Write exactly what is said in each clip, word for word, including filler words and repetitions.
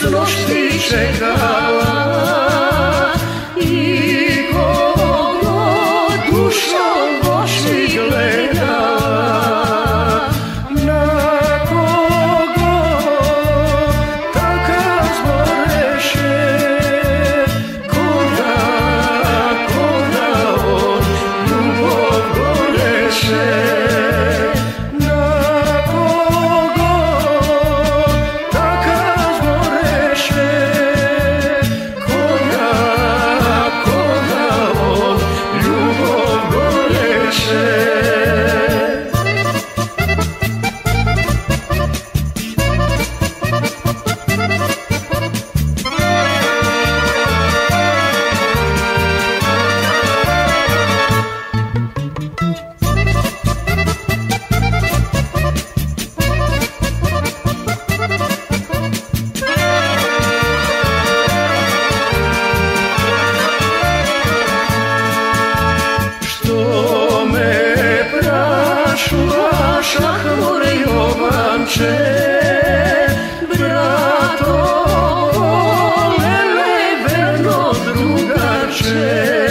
snošti čekala i kogo dušom Boži gledala, na kogo takav zboreše, koga, koga on ljubov goreše. Šahmur Jovanče, brato, volele verno drugače,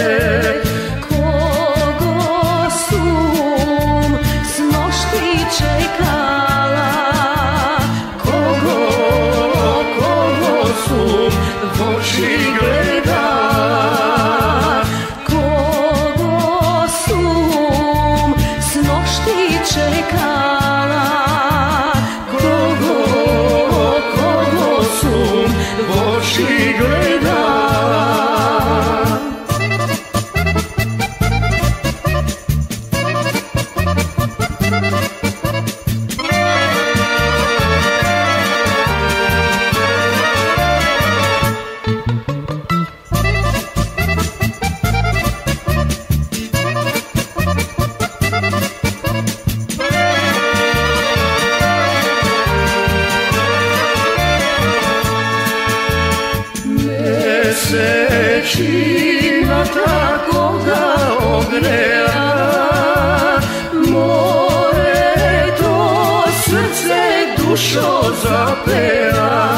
kogo sum snošti čekala, kogo, kogo sum v oči gledala, kogo sum snošti čekala, kogo, kogo sum v oči gledala. Mesečina tako ga ogreja, more to srce dušo zapeva.